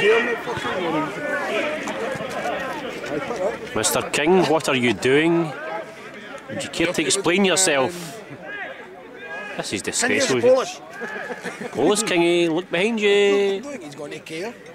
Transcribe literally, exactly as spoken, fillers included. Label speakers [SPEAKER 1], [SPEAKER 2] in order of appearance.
[SPEAKER 1] Mister King, what are you doing? Would you care to explain yourself? This is disgraceful.
[SPEAKER 2] Polish.
[SPEAKER 1] Polish Kingy, look behind you.
[SPEAKER 2] He's going to care.